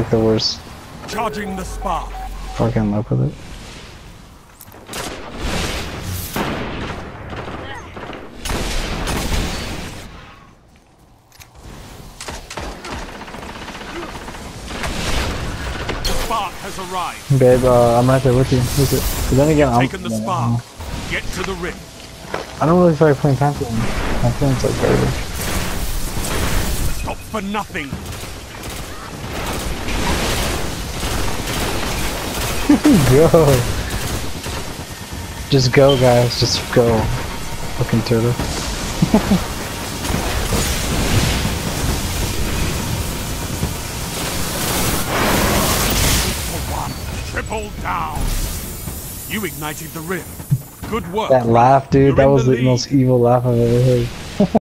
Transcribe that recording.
like the worst Charging the spark. fucking luck with it. The spark has arrived. Babe, I'm right there with you. With it. But then again, Taken the spark. Get to the ring. I don't really feel like playing Pantheon. Pantheon's like garbage. Stop for nothing. Go. Just go, guys. Just go. Fucking turtle. For one. Triple down. You ignited the rim. Good work. That laugh, dude. You're That in was the the lead. most evil laugh I've ever heard.